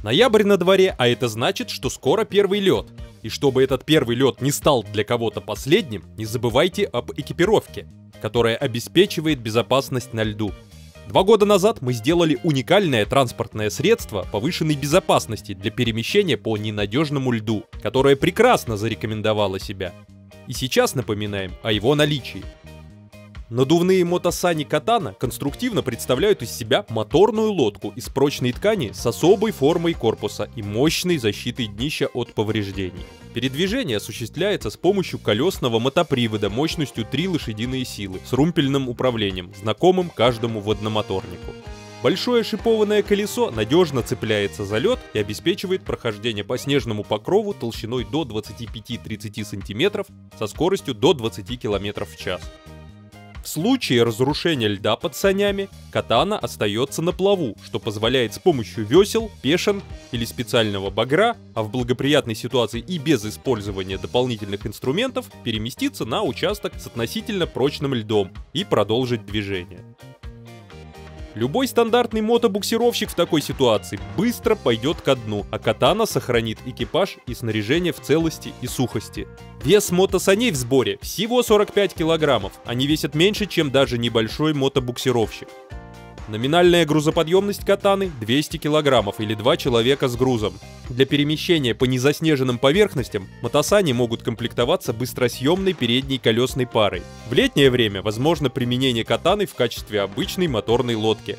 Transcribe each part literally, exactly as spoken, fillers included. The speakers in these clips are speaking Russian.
Ноябрь на дворе, а это значит, что скоро первый лед. И чтобы этот первый лед не стал для кого-то последним, не забывайте об экипировке, которая обеспечивает безопасность на льду. Два года назад мы сделали уникальное транспортное средство повышенной безопасности для перемещения по ненадежному льду, которое прекрасно зарекомендовало себя. И сейчас напоминаем о его наличии. Надувные мотосани Катана конструктивно представляют из себя моторную лодку из прочной ткани с особой формой корпуса и мощной защитой днища от повреждений. Передвижение осуществляется с помощью колесного мотопривода мощностью три лошадиные силы с румпельным управлением, знакомым каждому водномоторнику. Большое шипованное колесо надежно цепляется за лед и обеспечивает прохождение по снежному покрову толщиной до двадцати пяти — тридцати сантиметров со скоростью до двадцати километров в час. В случае разрушения льда под санями, Катана остается на плаву, что позволяет с помощью весел, пешин или специального багра, а в благоприятной ситуации и без использования дополнительных инструментов, переместиться на участок с относительно прочным льдом и продолжить движение. Любой стандартный мотобуксировщик в такой ситуации быстро пойдет ко дну, а Катана сохранит экипаж и снаряжение в целости и сухости. Вес мотосаней в сборе всего сорок пять килограммов, они весят меньше, чем даже небольшой мотобуксировщик. Номинальная грузоподъемность Катаны двести килограммов или два человека с грузом. Для перемещения по незаснеженным поверхностям мотосани могут комплектоваться быстросъемной передней колесной парой. В летнее время возможно применение Катаны в качестве обычной моторной лодки.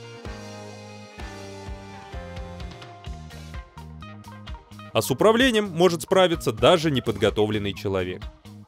А с управлением может справиться даже неподготовленный человек.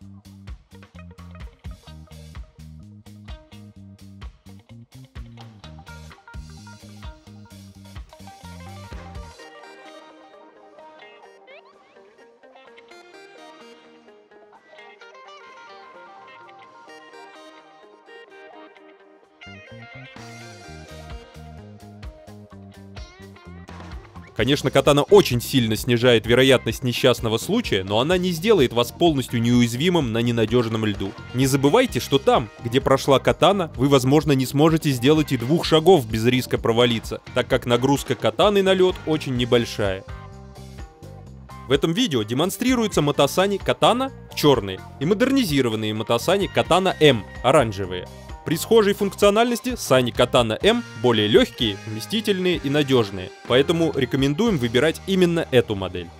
Конечно, Катана очень сильно снижает вероятность несчастного случая, но она не сделает вас полностью неуязвимым на ненадежном льду. Не забывайте, что там, где прошла Катана, вы, возможно, не сможете сделать и двух шагов без риска провалиться, так как нагрузка Катаны на лед очень небольшая. В этом видео демонстрируются мотосани Катана черные и модернизированные мотосани Катана М оранжевые. При схожей функциональности сани Катана М более легкие, вместительные и надежные, поэтому рекомендуем выбирать именно эту модель.